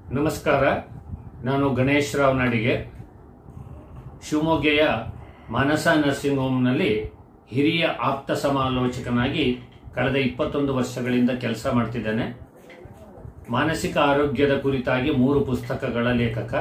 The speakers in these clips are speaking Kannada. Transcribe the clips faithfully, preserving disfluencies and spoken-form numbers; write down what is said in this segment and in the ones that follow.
ನಮಸ್ಕಾರ. ನಾನು ಗಣೇಶ್ ರಾವ್ ನಾಡಿಗೆ, ಶಿವಮೊಗ್ಗೆಯ ಮಾನಸ ನರ್ಸಿಂಗ್ ಹೋಮ್ನಲ್ಲಿ ಹಿರಿಯ ಆಪ್ತ ಸಮಾಲೋಚಕನಾಗಿ ಕಳೆದ ಇಪ್ಪತ್ತೊಂದು ವರ್ಷಗಳಿಂದ ಕೆಲಸ ಮಾಡ್ತಿದ್ದೇನೆ. ಮಾನಸಿಕ ಆರೋಗ್ಯದ ಕುರಿತಾಗಿ ಮೂರು ಪುಸ್ತಕಗಳ ಲೇಖಕ.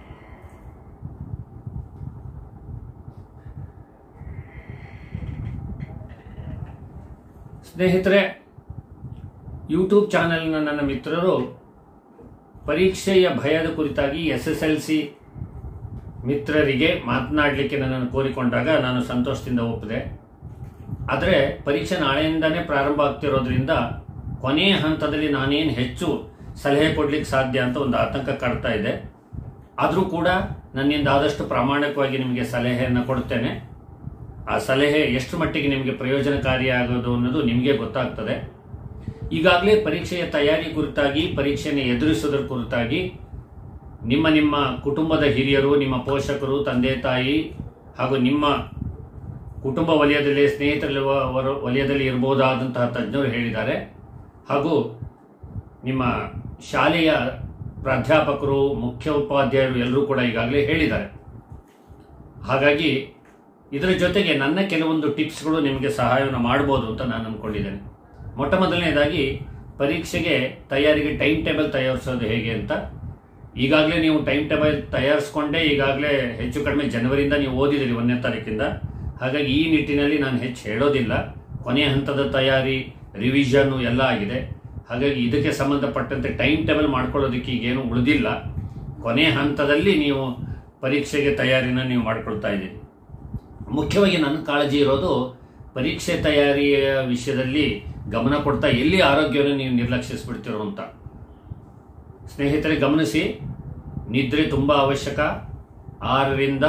ಸ್ನೇಹಿತರೆ, ಯೂಟ್ಯೂಬ್ ಚಾನೆಲ್ನ ನನ್ನ ಮಿತ್ರರು ಪರೀಕ್ಷೆಯ ಭಯದ ಕುರಿತಾಗಿ ಎಸ್ ಎಸ್ ಎಲ್ ಸಿ ಮಿತ್ರರಿಗೆ ಮಾತನಾಡಲಿಕ್ಕೆ ನನ್ನನ್ನು ಕೋರಿಕೊಂಡಾಗ ನಾನು ಸಂತೋಷದಿಂದ ಒಪ್ಪಿದೆ. ಆದರೆ ಪರೀಕ್ಷೆ ನಾಳೆಯಿಂದನೇ ಪ್ರಾರಂಭ ಆಗ್ತಿರೋದ್ರಿಂದ ಕೊನೆಯ ಹಂತದಲ್ಲಿ ನಾನೇನು ಹೆಚ್ಚು ಸಲಹೆ ಕೊಡಲಿಕ್ಕೆ ಸಾಧ್ಯ ಅಂತ ಒಂದು ಆತಂಕ ಕಾಡ್ತಾ ಇದೆ. ಆದರೂ ಕೂಡ ನನ್ನಿಂದ ಆದಷ್ಟು ಪ್ರಾಮಾಣಿಕವಾಗಿ ನಿಮಗೆ ಸಲಹೆಯನ್ನು ಕೊಡ್ತೇನೆ. ಆ ಸಲಹೆ ಎಷ್ಟು ಮಟ್ಟಿಗೆ ನಿಮಗೆ ಪ್ರಯೋಜನಕಾರಿಯಾಗೋದು ಅನ್ನೋದು ನಿಮಗೆ ಗೊತ್ತಾಗ್ತದೆ. ಈಗಾಗಲೇ ಪರೀಕ್ಷೆಯ ತಯಾರಿ ಕುರಿತಾಗಿ, ಪರೀಕ್ಷೆಯನ್ನು ಎದುರಿಸೋದ್ರ ಕುರಿತಾಗಿ ನಿಮ್ಮ ನಿಮ್ಮ ಕುಟುಂಬದ ಹಿರಿಯರು, ನಿಮ್ಮ ಪೋಷಕರು, ತಂದೆ ತಾಯಿ ಹಾಗೂ ನಿಮ್ಮ ಕುಟುಂಬ ವಲಯದಲ್ಲಿ, ಸ್ನೇಹಿತರ ವಲಯದಲ್ಲಿ ಇರಬಹುದಾದಂತಹ ತಜ್ಞರು ಹೇಳಿದ್ದಾರೆ. ಹಾಗೂ ನಿಮ್ಮ ಶಾಲೆಯ ಪ್ರಾಧ್ಯಾಪಕರು, ಮುಖ್ಯ ಉಪಾಧ್ಯಾಯರು ಎಲ್ಲರೂ ಕೂಡ ಈಗಾಗಲೇ ಹೇಳಿದ್ದಾರೆ. ಹಾಗಾಗಿ ಇದರ ಜೊತೆಗೆ ನನ್ನ ಕೆಲವೊಂದು ಟಿಪ್ಸ್ಗಳು ನಿಮಗೆ ಸಹಾಯವನ್ನು ಮಾಡ್ಬೋದು ಅಂತ ನಾನು ಅಂದ್ಕೊಂಡಿದ್ದೇನೆ. ಮೊಟ್ಟ ಮೊದಲನೇದಾಗಿ ಪರೀಕ್ಷೆಗೆ ತಯಾರಿಗೆ ಟೈಮ್ ಟೇಬಲ್ ತಯಾರಿಸೋದು ಹೇಗೆ ಅಂತ. ಈಗಾಗಲೇ ನೀವು ಟೈಮ್ ಟೇಬಲ್ ತಯಾರಿಸ್ಕೊಂಡೇ ಈಗಾಗಲೇ ಹೆಚ್ಚು ಕಡಿಮೆ ಜನವರಿಯಿಂದ ನೀವು ಓದಿದ್ದೀರಿ, ಒಂದನೇ ತಾರೀಕಿಂದ. ಹಾಗಾಗಿ ಈ ನಿಟ್ಟಿನಲ್ಲಿ ನಾನು ಹೆಚ್ಚು ಹೇಳೋದಿಲ್ಲ. ಕೊನೆಯ ಹಂತದ ತಯಾರಿ, ರಿವಿಷನ್ನು ಎಲ್ಲ ಆಗಿದೆ. ಹಾಗಾಗಿ ಇದಕ್ಕೆ ಸಂಬಂಧಪಟ್ಟಂತೆ ಟೈಮ್ ಟೇಬಲ್ ಮಾಡ್ಕೊಳ್ಳೋದಕ್ಕೆ ಈಗೇನು ಉಳಿದಿಲ್ಲ. ಕೊನೆಯ ಹಂತದಲ್ಲಿ ನೀವು ಪರೀಕ್ಷೆಗೆ ತಯಾರಿನ ನೀವು ಮಾಡ್ಕೊಳ್ತಾ ಇದ್ದೀರಿ. ಮುಖ್ಯವಾಗಿ ನನ್ನ ಕಾಳಜಿ ಇರೋದು ಪರೀಕ್ಷೆ ತಯಾರಿಯ ವಿಷಯದಲ್ಲಿ ಗಮನ ಕೊಡ್ತಾ ಎಲ್ಲಿ ಆರೋಗ್ಯವನ್ನು ನೀವು ನಿರ್ಲಕ್ಷಿಸ್ಬಿಡ್ತಿರೋ ಅಂತ. ಸ್ನೇಹಿತರೆ, ಗಮನಿಸಿ, ನಿದ್ರೆ ತುಂಬ ಅವಶ್ಯಕ. ಆರರಿಂದ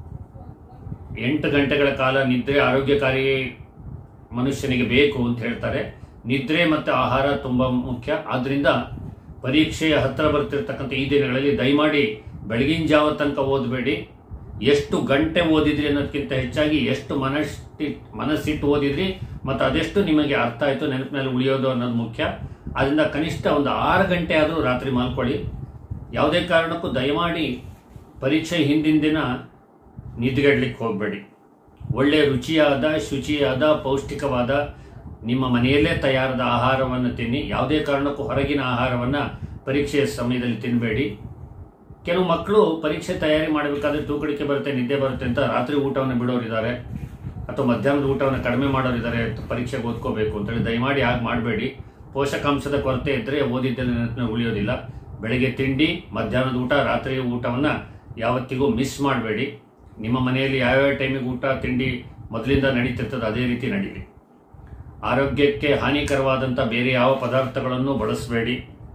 ಎಂಟು ಗಂಟೆಗಳ ಕಾಲ ನಿದ್ರೆ ಆರೋಗ್ಯಕಾರಿ ಮನುಷ್ಯನಿಗೆ ಬೇಕು ಅಂತ ಹೇಳ್ತಾರೆ. ನಿದ್ರೆ ಮತ್ತು ಆಹಾರ ತುಂಬ ಮುಖ್ಯ. ಆದ್ದರಿಂದ ಪರೀಕ್ಷೆಯ ಹತ್ತಿರ ಬರ್ತಿರ್ತಕ್ಕಂಥ ಈ ದಿನಗಳಲ್ಲಿ ದಯಮಾಡಿ ಬೆಳಗಿನ ಜಾವ ತನಕ ಓದಬೇಡಿ. ಎಷ್ಟು ಗಂಟೆ ಓದಿದ್ರಿ ಅನ್ನೋದಕ್ಕಿಂತ ಹೆಚ್ಚಾಗಿ ಎಷ್ಟು ಮನಸ್ಸಿ ಮನಸ್ಸಿಟ್ಟು ಓದಿದ್ರಿ ಮತ್ತು ಅದೆಷ್ಟು ನಿಮಗೆ ಅರ್ಥ ಆಯಿತು, ನೆನಪಿನಲ್ಲಿ ಉಳಿಯೋದು ಅನ್ನೋದು ಮುಖ್ಯ. ಅದರಿಂದ ಕನಿಷ್ಠ ಒಂದು ಆರು ಗಂಟೆ ಆದರೂ ರಾತ್ರಿ ಮಲ್ಕೊಳ್ಳಿ. ಯಾವುದೇ ಕಾರಣಕ್ಕೂ ದಯಮಾಡಿ ಪರೀಕ್ಷೆ ಹಿಂದಿನ ದಿನ ನಿದ್ದೆಗೆಡಲಿಕ್ಕೆ ಹೋಗಬೇಡಿ. ಒಳ್ಳೆಯ ರುಚಿಯಾದ, ಶುಚಿಯಾದ, ಪೌಷ್ಟಿಕವಾದ ನಿಮ್ಮ ಮನೆಯಲ್ಲೇ ತಯಾರಾದ ಆಹಾರವನ್ನು ತಿನ್ನಿ. ಯಾವುದೇ ಕಾರಣಕ್ಕೂ ಹೊರಗಿನ ಆಹಾರವನ್ನು ಪರೀಕ್ಷೆಯ ಸಮಯದಲ್ಲಿ ತಿನ್ನಬೇಡಿ. ಕೆಲವು ಮಕ್ಕಳು ಪರೀಕ್ಷೆ ತಯಾರಿ ಮಾಡಬೇಕಾದ್ರೆ ತೂಕಡಿಕೆ ಬರುತ್ತೆ, ನಿದ್ದೆ ಬರುತ್ತೆ ಅಂತ ರಾತ್ರಿ ಊಟವನ್ನು ಬಿಡೋರಿದ್ದಾರೆ, ಅಥವಾ ಮಧ್ಯಾಹ್ನದ ಊಟವನ್ನು ಕಡಿಮೆ ಮಾಡೋರಿದ್ದಾರೆ ಪರೀಕ್ಷೆಗೆ ಓದ್ಕೋಬೇಕು ಅಂತೇಳಿ. ದಯಮಾಡಿ ಹಾಗೆ ಮಾಡಬೇಡಿ. ಪೋಷಕಾಂಶದ ಕೊರತೆ ಇದ್ದರೆ ಓದಿದ್ದೆಲ್ಲ ನೆನಪಿನಲ್ಲಿ ಉಳಿಯೋದಿಲ್ಲ. ಬೆಳಗ್ಗೆ ತಿಂಡಿ, ಮಧ್ಯಾಹ್ನದ ಊಟ, ರಾತ್ರಿ ಊಟವನ್ನು ಯಾವತ್ತಿಗೂ ಮಿಸ್ ಮಾಡಬೇಡಿ. ನಿಮ್ಮ ಮನೆಯಲ್ಲಿ ಯಾವ್ಯಾವ ಟೈಮಿಗೆ ಊಟ ತಿಂಡಿ ಮೊದಲಿಂದ ನಡೀತಿರ್ತದೆ ಅದೇ ರೀತಿ ನಡೀಲಿ. ಆರೋಗ್ಯಕ್ಕೆ ಹಾನಿಕರವಾದಂಥ ಬೇರೆ ಯಾವ ಪದಾರ್ಥಗಳನ್ನು ಬಳಸಬೇಡಿ.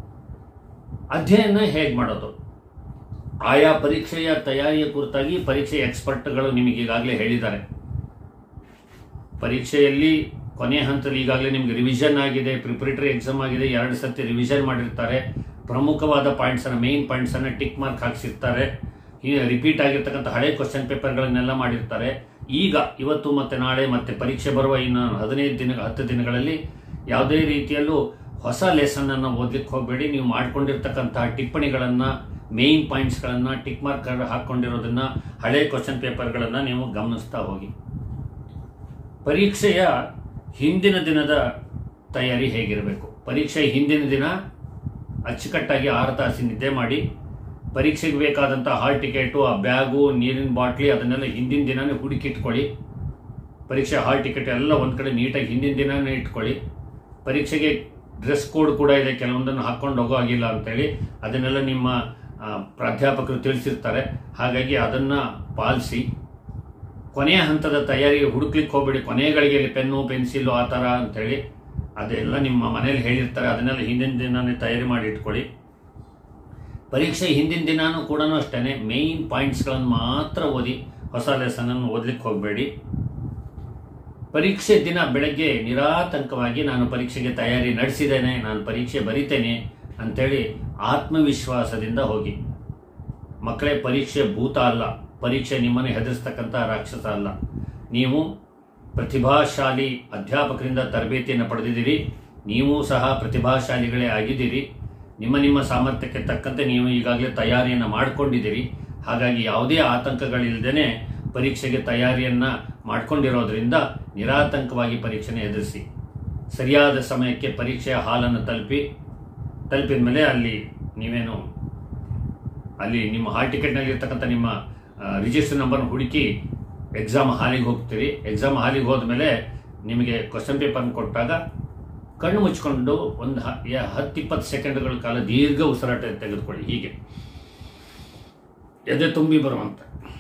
ಅಧ್ಯಯನ ಹೇಗೆ ಮಾಡೋದು? ಆಯಾ ಪರೀಕ್ಷೆಯ ತಯಾರಿಯ ಕುರಿತಾಗಿ ಪರೀಕ್ಷೆಯ ಎಕ್ಸ್ಪರ್ಟ್ಗಳು ನಿಮಗೆ ಈಗಾಗಲೇ ಹೇಳಿದ್ದಾರೆ. ಪರೀಕ್ಷೆಯಲ್ಲಿ ಕೊನೆಯ ಹಂತದಲ್ಲಿ ಈಗಾಗಲೇ ನಿಮಗೆ ರಿವಿಷನ್ ಆಗಿದೆ, ಪ್ರಿಪರೇಟರಿ ಎಕ್ಸಾಮ್ ಆಗಿದೆ, ಎರಡು ಸರ್ತಿ ರಿವಿಷನ್ ಮಾಡಿರ್ತಾರೆ. ಪ್ರಮುಖವಾದ ಪಾಯಿಂಟ್ಸನ್ನು, ಮೇನ್ ಪಾಯಿಂಟ್ಸನ್ನು ಟಿಕ್ ಮಾರ್ಕ್ ಹಾಕಿಸಿರ್ತಾರೆ. ಈ ರಿಪೀಟ್ ಆಗಿರ್ತಕ್ಕಂಥ ಹಳೆ ಕ್ವಶನ್ ಪೇಪರ್ಗಳನ್ನೆಲ್ಲ ಮಾಡಿರ್ತಾರೆ. ಈಗ ಇವತ್ತು ಮತ್ತು ನಾಳೆ ಮತ್ತು ಪರೀಕ್ಷೆ ಬರುವ ಇನ್ನು ಹದಿನೈದು ದಿನ ಹತ್ತು ದಿನಗಳಲ್ಲಿ ಯಾವುದೇ ರೀತಿಯಲ್ಲೂ ಹೊಸ ಲೆಸನ್ನನ್ನು ಓದಲಿಕ್ಕೆ ಹೋಗಬೇಡಿ. ನೀವು ಮಾಡ್ಕೊಂಡಿರ್ತಕ್ಕಂತಹ ಟಿಪ್ಪಣಿಗಳನ್ನು, ಮೇನ್ ಪಾಯಿಂಟ್ಸ್ಗಳನ್ನು, ಟಿಕ್ ಮಾರ್ಕ್ ಹಾಕ್ಕೊಂಡಿರೋದನ್ನು, ಹಳೆ ಕ್ವಶನ್ ಪೇಪರ್ಗಳನ್ನು ನೀವು ಗಮನಿಸ್ತಾ ಹೋಗಿ. ಪರೀಕ್ಷೆಯ ಹಿಂದಿನ ದಿನದ ತಯಾರಿ ಹೇಗಿರಬೇಕು? ಪರೀಕ್ಷೆಯ ಹಿಂದಿನ ದಿನ ಅಚ್ಚುಕಟ್ಟಾಗಿ ಆರು ತಾಸು ನಿದ್ದೆ ಮಾಡಿ, ಪರೀಕ್ಷೆಗೆ ಬೇಕಾದಂಥ ಹಾಲ್ ಟಿಕೆಟು, ಆ ಬ್ಯಾಗು, ನೀರಿನ ಬಾಟ್ಲಿ ಅದನ್ನೆಲ್ಲ ಹಿಂದಿನ ದಿನವೇ ಹುಡುಕಿಟ್ಕೊಳ್ಳಿ. ಪರೀಕ್ಷೆ ಹಾಲ್ ಟಿಕೆಟ್ ಎಲ್ಲ ಒಂದು ಕಡೆ ನೀಟಾಗಿ ಹಿಂದಿನ ದಿನವೇ ಇಟ್ಕೊಳ್ಳಿ. ಪರೀಕ್ಷೆಗೆ ಡ್ರೆಸ್ ಕೋಡ್ ಕೂಡ ಇದೆ, ಕೆಲವೊಂದನ್ನು ಹಾಕ್ಕೊಂಡು ಹೋಗೋ ಆಗಿಲ್ಲ ಅಂತೇಳಿ ಅದನ್ನೆಲ್ಲ ನಿಮ್ಮ ಪ್ರಾಧ್ಯಾಪಕರು ತಿಳಿಸಿರ್ತಾರೆ. ಹಾಗಾಗಿ ಅದನ್ನು ಪಾಲಿಸಿ. ಕೊನೆಯ ಹಂತದ ತಯಾರಿ ಹುಡುಕ್ಲಿಕ್ಕೆ ಹೋಗಬೇಡಿ. ಕೊನೆಯ ಗಳಿಗೆಯಲ್ಲಿ ಪೆನ್ನು, ಪೆನ್ಸಿಲು ಆ ಥರ ಅಂಥೇಳಿ ಅದೆಲ್ಲ ನಿಮ್ಮ ಮನೇಲಿ ಹೇಳಿರ್ತಾರೆ. ಅದನ್ನೆಲ್ಲ ಹಿಂದಿನ ದಿನವೇ ತಯಾರಿ ಮಾಡಿ ಇಟ್ಕೊಳ್ಳಿ. ಪರೀಕ್ಷೆ ಹಿಂದಿನ ದಿನಾನೂ ಕೂಡ ಅಷ್ಟೇ ಮೇಯ್ನ್ ಪಾಯಿಂಟ್ಸ್ಗಳನ್ನು ಮಾತ್ರ ಓದಿ, ಹೊಸ ಲೆಸನನ್ನು ಓದಲಿಕ್ಕೆ ಹೋಗಬೇಡಿ. ಪರೀಕ್ಷೆ ದಿನ ಬೆಳಗ್ಗೆ ನಿರಾತಂಕವಾಗಿ ನಾನು ಪರೀಕ್ಷೆಗೆ ತಯಾರಿ ನಡೆಸಿದ್ದೇನೆ, ನಾನು ಪರೀಕ್ಷೆ ಬರಿತೇನೆ ಅಂಥೇಳಿ ಆತ್ಮವಿಶ್ವಾಸದಿಂದ ಹೋಗಿ. ಮಕ್ಕಳೇ, ಪರೀಕ್ಷೆ ಭೂತ ಅಲ್ಲ. ಪರೀಕ್ಷೆ ನಿಮ್ಮನ್ನು ಹೆದರಿಸ್ತಕ್ಕಂಥ ರಾಕ್ಷಸ ಅಲ್ಲ. ನೀವು ಪ್ರತಿಭಾಶಾಲಿ ಅಧ್ಯಾಪಕರಿಂದ ತರಬೇತಿಯನ್ನು ಪಡೆದಿದ್ದೀರಿ. ನೀವು ಸಹ ಪ್ರತಿಭಾಶಾಲಿಗಳೇ ಆಗಿದ್ದೀರಿ. ನಿಮ್ಮ ನಿಮ್ಮ ಸಾಮರ್ಥ್ಯಕ್ಕೆ ತಕ್ಕಂತೆ ನೀವು ಈಗಾಗಲೇ ತಯಾರಿಯನ್ನು ಮಾಡಿಕೊಂಡಿದ್ದೀರಿ. ಹಾಗಾಗಿ ಯಾವುದೇ ಆತಂಕಗಳಿಲ್ಲದೇ ಪರೀಕ್ಷೆಗೆ ತಯಾರಿಯನ್ನು ಮಾಡಿಕೊಂಡಿರೋದ್ರಿಂದ ನಿರಾತಂಕವಾಗಿ ಪರೀಕ್ಷೆನ ಎದುರಿಸಿ ಸರಿಯಾದ ಸಮಯಕ್ಕೆ ಪರೀಕ್ಷೆಯ ಹಾಲನ್ನು ತಲುಪಿ ತಲುಪಿದ ಮೇಲೆ ಅಲ್ಲಿ ನೀವೇನು ಅಲ್ಲಿ ನಿಮ್ಮ ಹಾಲ್ ಟಿಕೆಟ್ನಲ್ಲಿ ಇರ್ತಕ್ಕಂಥ ನಿಮ್ಮ ರಿಜಿಸ್ಟರ್ ನಂಬರ್ನ ಹುಡುಕಿ ಎಕ್ಸಾಮ್ ಹಾಲಿಗೆ ಹೋಗ್ತೀರಿ. ಎಕ್ಸಾಮ್ ಹಾಲಿಗೆ ಹೋದ್ಮೇಲೆ ನಿಮಗೆ ಕ್ವಶನ್ ಪೇಪರ್ನ ಕೊಟ್ಟಾಗ ಕಣ್ಣು ಮುಚ್ಕೊಂಡು ಒಂದು ಹತ್ತು ಇಪ್ಪತ್ತು ಸೆಕೆಂಡ್ಗಳ ಕಾಲ ದೀರ್ಘ ಉಸಿರಾಟ ತೆಗೆದುಕೊಳ್ಳಿ. ಹೀಗೆ ಎದೆ ತುಂಬಿ ಬರುವಂತ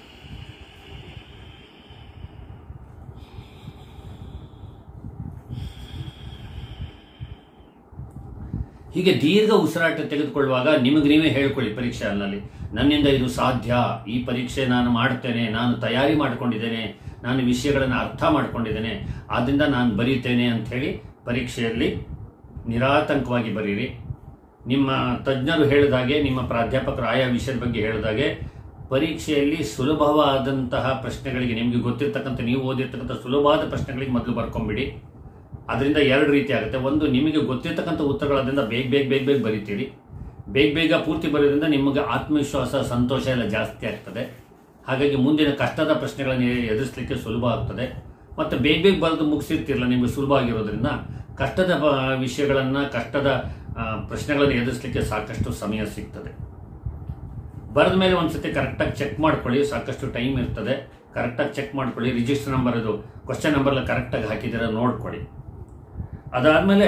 ಹೀಗೆ ದೀರ್ಘ ಉಸಿರಾಟ ತೆಗೆದುಕೊಳ್ಳುವಾಗ ನಿಮಗೆ ನೀವೇ ಹೇಳ್ಕೊಳ್ಳಿ ಪರೀಕ್ಷೆ ಹಾಲ್ನಲ್ಲಿ, ನನ್ನಿಂದ ಇದು ಸಾಧ್ಯ, ಈ ಪರೀಕ್ಷೆ ನಾನು ಮಾಡ್ತೇನೆ, ನಾನು ತಯಾರಿ ಮಾಡಿಕೊಂಡಿದ್ದೇನೆ, ನಾನು ವಿಷಯಗಳನ್ನು ಅರ್ಥ ಮಾಡಿಕೊಂಡಿದ್ದೇನೆ, ಆದ್ದರಿಂದ ನಾನು ಬರೀತೇನೆ ಅಂಥೇಳಿ ಪರೀಕ್ಷೆಯಲ್ಲಿ ನಿರಾತಂಕವಾಗಿ ಬರೀರಿ. ನಿಮ್ಮ ತಜ್ಞರು ಹೇಳಿದಾಗೆ, ನಿಮ್ಮ ಪ್ರಾಧ್ಯಾಪಕರು ಆಯಾ ವಿಷಯದ ಬಗ್ಗೆ ಹೇಳಿದಾಗೆ ಪರೀಕ್ಷೆಯಲ್ಲಿ ಸುಲಭವಾದಂತಹ ಪ್ರಶ್ನೆಗಳಿಗೆ, ನಿಮಗೆ ಗೊತ್ತಿರ್ತಕ್ಕಂಥ ನೀವು ಓದಿರ್ತಕ್ಕಂಥ ಸುಲಭವಾದ ಪ್ರಶ್ನೆಗಳಿಗೆ ಮೊದಲು ಬರ್ಕೊಂಬಿಡಿ. ಅದರಿಂದ ಎರಡು ರೀತಿ ಆಗುತ್ತೆ. ಒಂದು, ನಿಮಗೆ ಗೊತ್ತಿರ್ತಕ್ಕಂಥ ಉತ್ತರಗಳಾದ್ರಿಂದ ಬೇಗ ಬೇಗ ಬೇಗ ಬೇಗ ಬರೀತೀರಿ. ಬೇಗ ಬೇಗ ಪೂರ್ತಿ ಬರೋದ್ರಿಂದ ನಿಮಗೆ ಆತ್ಮವಿಶ್ವಾಸ, ಸಂತೋಷ ಎಲ್ಲ ಜಾಸ್ತಿ ಆಗ್ತದೆ. ಹಾಗಾಗಿ ಮುಂದಿನ ಕಷ್ಟದ ಪ್ರಶ್ನೆಗಳನ್ನು ಎದುರಿಸಲಿಕ್ಕೆ ಸುಲಭ ಆಗ್ತದೆ. ಮತ್ತು ಬೇಗ ಬೇಗ ಬರೆದು ಮುಗಿಸಿರ್ತಿರಲ್ಲ, ನಿಮಗೆ ಸುಲಭ ಆಗಿರೋದ್ರಿಂದ ಕಷ್ಟದ ವಿಷಯಗಳನ್ನು, ಕಷ್ಟದ ಪ್ರಶ್ನೆಗಳನ್ನು ಎದುರಿಸಲಿಕ್ಕೆ ಸಾಕಷ್ಟು ಸಮಯ ಸಿಗ್ತದೆ. ಬರೆದ ಮೇಲೆ ಒಂದ್ಸತಿ ಕರೆಕ್ಟಾಗಿ ಚೆಕ್ ಮಾಡ್ಕೊಳ್ಳಿ, ಸಾಕಷ್ಟು ಟೈಮ್ ಇರ್ತದೆ. ಕರೆಕ್ಟಾಗಿ ಚೆಕ್ ಮಾಡ್ಕೊಳ್ಳಿ, ರಿಜಿಸ್ಟರ್ ನಂಬರ್ ಅದು ಕ್ವಶನ್ ನಂಬರ್ನ ಕರೆಕ್ಟಾಗಿ ಹಾಕಿದ್ದೀರ ನೋಡ್ಕೊಳ್ಳಿ. ಅದಾದಮೇಲೆ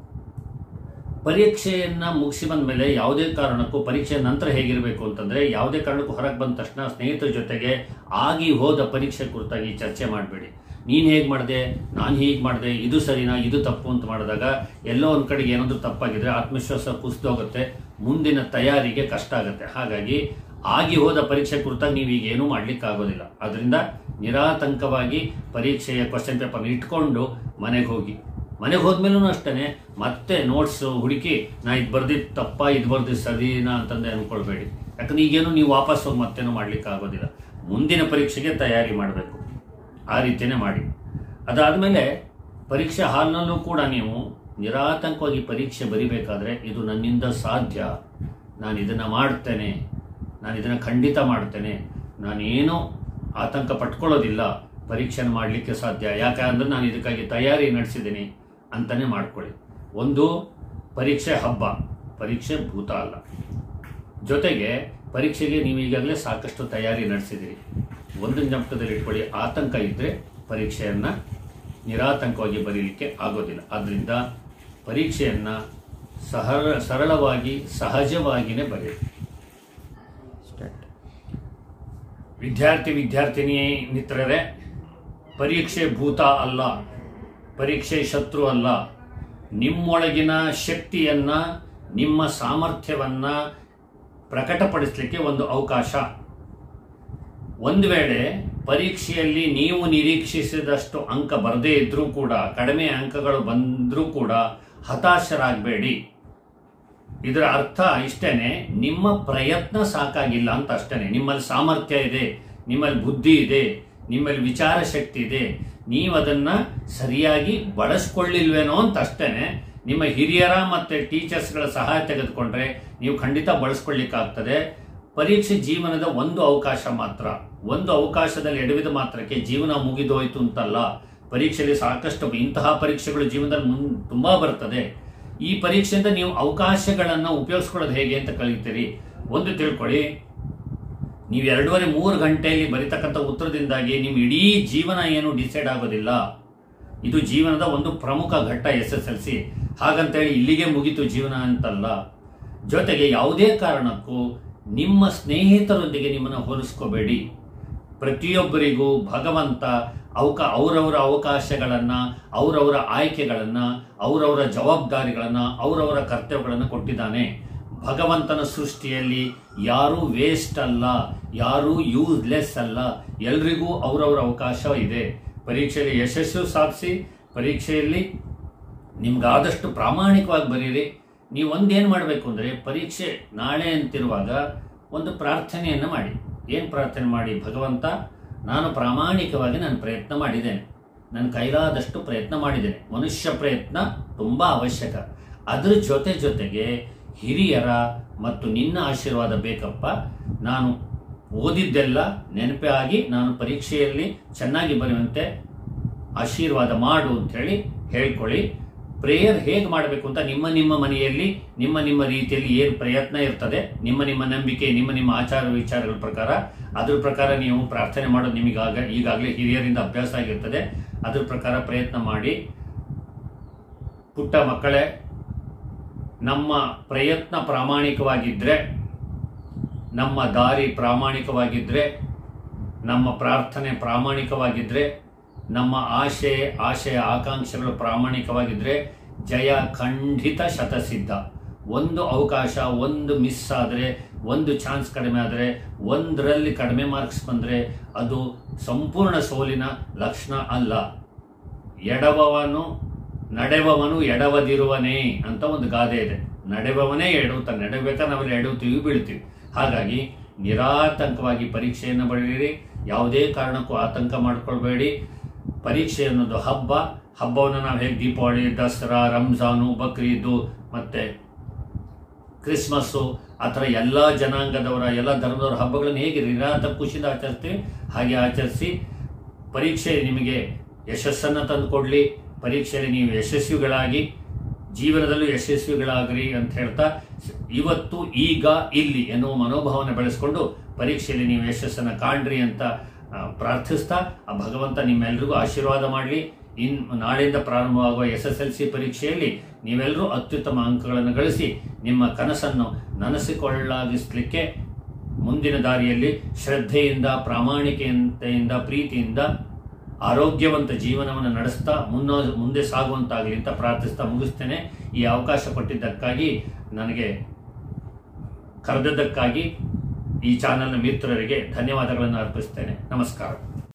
ಪರೀಕ್ಷೆಯನ್ನು ಮುಗಿಸಿ ಬಂದ ಮೇಲೆ ಯಾವುದೇ ಕಾರಣಕ್ಕೂ ಪರೀಕ್ಷೆಯ ನಂತರ ಹೇಗಿರಬೇಕು ಅಂತಂದರೆ, ಯಾವುದೇ ಕಾರಣಕ್ಕೂ ಹೊರಗೆ ಬಂದ ತಕ್ಷಣ ಸ್ನೇಹಿತರ ಜೊತೆಗೆ ಆಗಿ ಹೋದ ಪರೀಕ್ಷೆ ಕುರಿತಾಗಿ ಚರ್ಚೆ ಮಾಡಬೇಡಿ. ನೀನು ಹೇಗೆ ಮಾಡಿದೆ, ನಾನು ಹೀಗೆ ಮಾಡಿದೆ, ಇದು ಸರಿನಾ, ಇದು ತಪ್ಪು ಅಂತ ಮಾಡಿದಾಗ ಎಲ್ಲೋ ಒಂದು ಕಡೆಗೆ ಏನಾದರೂ ತಪ್ಪಾಗಿದ್ರೆ ಆತ್ಮವಿಶ್ವಾಸ ಕುಸಿದೋಗುತ್ತೆ, ಮುಂದಿನ ತಯಾರಿಗೆ ಕಷ್ಟ ಆಗುತ್ತೆ. ಹಾಗಾಗಿ ಆಗಿ ಹೋದ ಪರೀಕ್ಷೆ ಕುರಿತಾಗಿ ನೀವು ಈಗ ಏನೂ ಮಾಡಲಿಕ್ಕಾಗೋದಿಲ್ಲ. ಅದರಿಂದ ನಿರಾತಂಕವಾಗಿ ಪರೀಕ್ಷೆಯ ಕ್ವಶನ್ ಪೇಪರ್ನ ಇಟ್ಕೊಂಡು ಮನೆಗೆ ಹೋಗಿ. ಮನೆಗೆ ಹೋದ್ಮೇಲೂ ಅಷ್ಟೇ ಮತ್ತೆ ನೋಟ್ಸ್ ಹುಡುಕಿ ನಾ ಇದು ಬರ್ದಿದ್ದು ತಪ್ಪ, ಇದು ಬರ್ದಿದ್ದು ಸರಿನಾ ಅಂತಂದೇ ಅಂದ್ಕೊಳ್ಬೇಡಿ. ಯಾಕಂದ್ರೆ ಈಗೇನು ನೀವು ವಾಪಸ್ ಹೋಗಿ ಮತ್ತೇನು ಮಾಡ್ಲಿಕ್ಕೆ ಆಗೋದಿಲ್ಲ. ಮುಂದಿನ ಪರೀಕ್ಷೆಗೆ ತಯಾರಿ ಮಾಡಬೇಕು, ಆ ರೀತಿಯೇ ಮಾಡಿ. ಅದಾದಮೇಲೆ ಪರೀಕ್ಷೆ ಹಾಲ್ನಲ್ಲೂ ಕೂಡ ನೀವು ನಿರಾತಂಕವಾಗಿ ಪರೀಕ್ಷೆ ಬರಿಬೇಕಾದ್ರೆ, ಇದು ನನ್ನಿಂದ ಸಾಧ್ಯ, ನಾನು ಇದನ್ನು ಮಾಡ್ತೇನೆ, ನಾನು ಇದನ್ನು ಖಂಡಿತ ಮಾಡ್ತೇನೆ, ನಾನೇನೂ ಆತಂಕ ಪಟ್ಕೊಳ್ಳೋದಿಲ್ಲ, ಪರೀಕ್ಷೆನ ಮಾಡಲಿಕ್ಕೆ ಸಾಧ್ಯ, ಯಾಕಂದ್ರೆ ನಾನು ಇದಕ್ಕಾಗಿ ತಯಾರಿ ನಡೆಸಿದ್ದೀನಿ ಅಂತಲೇ ಮಾಡ್ಕೊಳ್ಳಿ. ಒಂದು, ಪರೀಕ್ಷೆ ಹಬ್ಬ, ಪರೀಕ್ಷೆ ಭೂತ ಅಲ್ಲ. ಜೊತೆಗೆ ಪರೀಕ್ಷೆಗೆ ನೀವು ಈಗಾಗಲೇ ಸಾಕಷ್ಟು ತಯಾರಿ ನಡೆಸಿದ್ದೀರಿ. ಒಂದು ಜ್ಞಾಪಕದಲ್ಲಿ ಇಟ್ಕೊಳ್ಳಿ, ಆತಂಕ ಇದ್ದರೆ ಪರೀಕ್ಷೆಯನ್ನು ನಿರಾತಂಕವಾಗಿ ಬರೀಲಿಕ್ಕೆ ಆಗೋದಿಲ್ಲ. ಆದ್ದರಿಂದ ಪರೀಕ್ಷೆಯನ್ನು ಸಹರ ಸರಳವಾಗಿ ಸಹಜವಾಗಿಯೇ ಬರೆಯಿರಿ. ವಿದ್ಯಾರ್ಥಿ ವಿದ್ಯಾರ್ಥಿನಿ ಮಿತ್ರರೇ, ಪರೀಕ್ಷೆ ಭೂತ ಅಲ್ಲ, ಪರೀಕ್ಷೆ ಶತ್ರು ಅಲ್ಲ. ನಿಮ್ಮೊಳಗಿನ ಶಕ್ತಿಯನ್ನು, ನಿಮ್ಮ ಸಾಮರ್ಥ್ಯವನ್ನು ಪ್ರಕಟಪಡಿಸಲಿಕ್ಕೆ ಒಂದು ಅವಕಾಶ. ಒಂದು ವೇಳೆ ಪರೀಕ್ಷೆಯಲ್ಲಿ ನೀವು ನಿರೀಕ್ಷಿಸಿದಷ್ಟು ಅಂಕ ಬರದೇ ಇದ್ರೂ ಕೂಡ, ಕಡಿಮೆ ಅಂಕಗಳು ಬಂದರೂ ಕೂಡ ಹತಾಶರಾಗಬೇಡಿ. ಇದರ ಅರ್ಥ ಇಷ್ಟೇನೆ, ನಿಮ್ಮ ಪ್ರಯತ್ನ ಸಾಕಾಗಿಲ್ಲ ಅಂತ ಅಷ್ಟೇ. ನಿಮ್ಮಲ್ಲಿ ಸಾಮರ್ಥ್ಯ ಇದೆ, ನಿಮ್ಮಲ್ಲಿ ಬುದ್ಧಿ ಇದೆ, ನಿಮ್ಮಲ್ಲಿ ವಿಚಾರ ಶಕ್ತಿ ಇದೆ, ನೀವು ಅದನ್ನು ಸರಿಯಾಗಿ ಬಳಸ್ಕೊಳ್ಳಿಲ್ವೇನೋ ಅಂತ ಅಷ್ಟೇ. ನಿಮ್ಮ ಹಿರಿಯರ ಮತ್ತು ಟೀಚರ್ಸ್ಗಳ ಸಹಾಯ ತೆಗೆದುಕೊಂಡ್ರೆ ನೀವು ಖಂಡಿತ ಬಳಸ್ಕೊಳ್ಳಿಕ್ಕಾಗ್ತದೆ. ಪರೀಕ್ಷೆ ಜೀವನದ ಒಂದು ಅವಕಾಶ ಮಾತ್ರ. ಒಂದು ಅವಕಾಶದಲ್ಲಿ ಎಡವಿದ ಮಾತ್ರಕ್ಕೆ ಜೀವನ ಮುಗಿದೋಯ್ತು ಅಂತಲ್ಲ. ಪರೀಕ್ಷೆಯಲ್ಲಿ ಸಾಕಷ್ಟು ಇಂತಹ ಪರೀಕ್ಷೆಗಳು ಜೀವನದಲ್ಲಿ ಮುನ್ ತುಂಬ ಬರ್ತದೆ. ಈ ಪರೀಕ್ಷೆಯಿಂದ ನೀವು ಅವಕಾಶಗಳನ್ನು ಉಪಯೋಗಿಸ್ಕೊಳ್ಳೋದು ಹೇಗೆ ಅಂತ ಕಲಿತೀರಿ. ಒಂದು ತಿಳ್ಕೊಳ್ಳಿ, ನೀವು ಎರಡೂವರೆ ಮೂರು ಗಂಟೆಯಲ್ಲಿ ಬರೀತಕ್ಕಂಥ ಉತ್ತರದಿಂದಾಗಿ ನಿಮ್ಮ ಇಡೀ ಜೀವನ ಏನು ಡಿಸೈಡ್ ಆಗೋದಿಲ್ಲ. ಇದು ಜೀವನದ ಒಂದು ಪ್ರಮುಖ ಘಟ್ಟ ಎಸ್ ಎಸ್ ಎಲ್ ಸಿ. ಹಾಗಂತೇಳಿ ಇಲ್ಲಿಗೆ ಮುಗಿತು ಜೀವನ ಅಂತಲ್ಲ. ಜೊತೆಗೆ ಯಾವುದೇ ಕಾರಣಕ್ಕೂ ನಿಮ್ಮ ಸ್ನೇಹಿತರೊಂದಿಗೆ ನಿಮ್ಮನ್ನು ಹೋಲಿಸ್ಕೋಬೇಡಿ. ಪ್ರತಿಯೊಬ್ಬರಿಗೂ ಭಗವಂತ ಅವಕ ಅವರವರ ಅವಕಾಶಗಳನ್ನು, ಅವರವರ ಆಯ್ಕೆಗಳನ್ನು, ಅವರವರ ಜವಾಬ್ದಾರಿಗಳನ್ನು, ಅವರವರ ಕರ್ತವ್ಯಗಳನ್ನು ಕೊಟ್ಟಿದ್ದಾನೆ. ಭಗವಂತನ ಸೃಷ್ಟಿಯಲ್ಲಿ ಯಾರೂ ವೇಸ್ಟ್ ಅಲ್ಲ, ಯಾರೂ ಯೂಸ್ಲೆಸ್ ಅಲ್ಲ. ಎಲ್ರಿಗೂ ಅವರವರ ಅವಕಾಶ ಇದೆ. ಪರೀಕ್ಷೆಯಲ್ಲಿ ಯಶಸ್ಸು ಸಾಧಿಸಿ, ಪರೀಕ್ಷೆಯಲ್ಲಿ ನಿಮ್ಗಾದಷ್ಟು ಪ್ರಾಮಾಣಿಕವಾಗಿ ಬರೀರಿ. ನೀವು ಒಂದೇನು ಮಾಡಬೇಕು ಅಂದರೆ, ಪರೀಕ್ಷೆ ನಾಳೆ ಅಂತಿರುವಾಗ ಒಂದು ಪ್ರಾರ್ಥನೆಯನ್ನು ಮಾಡಿ. ಏನು ಪ್ರಾರ್ಥನೆ ಮಾಡಿ? ಭಗವಂತ, ನಾನು ಪ್ರಾಮಾಣಿಕವಾಗಿ ನಾನು ಪ್ರಯತ್ನ ಮಾಡಿದ್ದೇನೆ, ನನ್ನ ಕೈಲಾದಷ್ಟು ಪ್ರಯತ್ನ ಮಾಡಿದ್ದೇನೆ. ಮನುಷ್ಯ ಪ್ರಯತ್ನ ತುಂಬ ಅವಶ್ಯಕ. ಅದರ ಜೊತೆ ಜೊತೆಗೆ ಹಿರಿಯರ ಮತ್ತು ನಿನ್ನ ಆಶೀರ್ವಾದ ಬೇಕಪ್ಪ. ನಾನು ಓದಿದ್ದೆಲ್ಲ ನೆನಪೇ ಆಗಿ ನಾನು ಪರೀಕ್ಷೆಯಲ್ಲಿ ಚೆನ್ನಾಗಿ ಬರೆಯುವಂತೆ ಆಶೀರ್ವಾದ ಮಾಡು ಅಂಥೇಳಿ ಹೇಳ್ಕೊಳ್ಳಿ. ಪ್ರೇಯರ್ ಹೇಗೆ ಮಾಡಬೇಕು ಅಂತ ನಿಮ್ಮ ನಿಮ್ಮ ಮನೆಯಲ್ಲಿ ನಿಮ್ಮ ನಿಮ್ಮ ರೀತಿಯಲ್ಲಿ ಏನು ಪ್ರಯತ್ನ ಇರ್ತದೆ, ನಿಮ್ಮ ನಿಮ್ಮ ನಂಬಿಕೆ, ನಿಮ್ಮ ನಿಮ್ಮ ಆಚಾರ ವಿಚಾರಗಳ ಪ್ರಕಾರ ಅದ್ರ ಪ್ರಕಾರ ನೀವು ಪ್ರಾರ್ಥನೆ ಮಾಡೋದು ನಿಮಗಾಗ ಈಗಾಗಲೇ ಹಿರಿಯರಿಂದ ಅಭ್ಯಾಸ ಆಗಿರ್ತದೆ. ಅದ್ರ ಪ್ರಕಾರ ಪ್ರಯತ್ನ ಮಾಡಿ. ಪುಟ್ಟ ಮಕ್ಕಳೇ, ನಮ್ಮ ಪ್ರಯತ್ನ ಪ್ರಾಮಾಣಿಕವಾಗಿದ್ದರೆ, ನಮ್ಮ ದಾರಿ ಪ್ರಾಮಾಣಿಕವಾಗಿದ್ದರೆ, ನಮ್ಮ ಪ್ರಾರ್ಥನೆ ಪ್ರಾಮಾಣಿಕವಾಗಿದ್ದರೆ, ನಮ್ಮ ಆಶೆ ಆಶಯ ಆಕಾಂಕ್ಷೆಗಳು ಪ್ರಾಮಾಣಿಕವಾಗಿದ್ದರೆ ಜಯ ಖಂಡಿತ ಶತಸಿದ್ಧ. ಒಂದು ಅವಕಾಶ ಒಂದು ಮಿಸ್ ಆದರೆ, ಒಂದು ಚಾನ್ಸ್ ಕಡಿಮೆ ಆದರೆ, ಒಂದರಲ್ಲಿ ಕಡಿಮೆ ಮಾರ್ಕ್ಸ್ ಬಂದರೆ ಅದು ಸಂಪೂರ್ಣ ಸೋಲಿನ ಲಕ್ಷಣ ಅಲ್ಲ. ಎಡವವನು ನಡೆವವನು ಎಡವದಿರುವನೇ ಅಂತ ಒಂದು ಗಾದೆ ಇದೆ. ನಡೆವವನೇ ಎಡವುತ್ತಾನೆ. ನಡೆಬೇಕಾದ್ರೆ ನಾವೆಲ್ಲ ಎಡವುತ್ತೀವಿ, ಬೀಳ್ತೀವಿ. ಹಾಗಾಗಿ ನಿರಾತಂಕವಾಗಿ ಪರೀಕ್ಷೆಯನ್ನು ಬರೆಯಿರಿ. ಯಾವುದೇ ಕಾರಣಕ್ಕೂ ಆತಂಕ ಮಾಡಿಕೊಳ್ಬೇಡಿ. ಪರೀಕ್ಷೆ ಅನ್ನೋದು ಹಬ್ಬ. ಹಬ್ಬವನ್ನು ನಾವು ಹೇಗೆ ದೀಪಾವಳಿ, ದಸರಾ, ರಂಜಾನು, ಬಕ್ರೀದು ಮತ್ತು ಕ್ರಿಸ್ಮಸ್ಸು ಆ ಥರ ಎಲ್ಲ ಜನಾಂಗದವರ ಎಲ್ಲ ಧರ್ಮದವರ ಹಬ್ಬಗಳನ್ನು ಹೇಗೆ ನಿರಾತಂಕ ಖುಷಿಯಿಂದ ಆಚರಿಸ್ತೀವಿ ಹಾಗೆ ಆಚರಿಸಿ. ಪರೀಕ್ಷೆ ನಿಮಗೆ ಯಶಸ್ಸನ್ನು ತಂದುಕೊಡಲಿ. ಪರೀಕ್ಷೆಯಲ್ಲಿ ನೀವು ಯಶಸ್ವಿಗಳಾಗಿ ಜೀವನದಲ್ಲೂ ಯಶಸ್ವಿಗಳಾಗ್ರಿ ಅಂತ ಹೇಳ್ತಾ, ಇವತ್ತು ಈಗ ಇಲ್ಲಿ ಎನ್ನುವ ಮನೋಭಾವನೆ ಬೆಳೆಸ್ಕೊಂಡು ಪರೀಕ್ಷೆಯಲ್ಲಿ ನೀವು ಯಶಸ್ಸನ್ನು ಕಾಣ್ರಿ ಅಂತ ಪ್ರಾರ್ಥಿಸ್ತಾ, ಆ ಭಗವಂತ ನಿಮ್ಮೆಲ್ಲರಿಗೂ ಆಶೀರ್ವಾದ ಮಾಡಲಿ. ಇನ್ ನಾಳೆಯಿಂದ ಪ್ರಾರಂಭವಾಗುವ ಎಸ್ ಎಸ್ ಎಲ್ ಸಿ ಪರೀಕ್ಷೆಯಲ್ಲಿ ನೀವೆಲ್ಲರೂ ಅತ್ಯುತ್ತಮ ಅಂಕಗಳನ್ನು ಗಳಿಸಿ ನಿಮ್ಮ ಕನಸನ್ನು ನನಸಿಕೊಳ್ಳಾಗಿಸಲಿಕ್ಕೆ ಮುಂದಿನ ದಾರಿಯಲ್ಲಿ ಶ್ರದ್ಧೆಯಿಂದ, ಪ್ರಾಮಾಣಿಕತೆಯಿಂದ, ಪ್ರೀತಿಯಿಂದ ಆರೋಗ್ಯವಂತ ಜೀವನವನ್ನು ನಡೆಸ್ತಾ ಮುನ್ನ ಮುಂದೆ ಸಾಗುವಂತಾಗಲಿ ಅಂತ ಪ್ರಾರ್ಥಿಸ್ತಾ ಮುಗಿಸ್ತೇನೆ. ಈ ಅವಕಾಶ ಕೊಟ್ಟಿದ್ದಕ್ಕಾಗಿ, ನನಗೆ ಕರೆದದ್ದಕ್ಕಾಗಿ ಈ ಚಾನಲ್ನ ಮಿತ್ರರಿಗೆ ಧನ್ಯವಾದಗಳನ್ನು ಅರ್ಪಿಸ್ತೇನೆ. ನಮಸ್ಕಾರ.